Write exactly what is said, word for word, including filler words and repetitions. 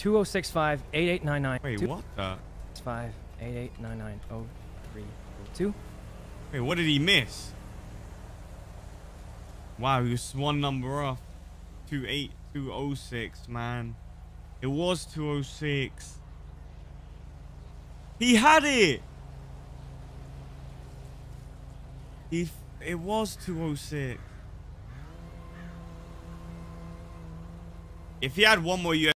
two oh six five, eight eight nine nine. Wait, what the? five eight eight nine nine oh three oh two. Wait, what did he miss? Wow, he was one number off. two eight two oh six, man. It was two oh six. He had it. He, it was two oh six. If he had one more U S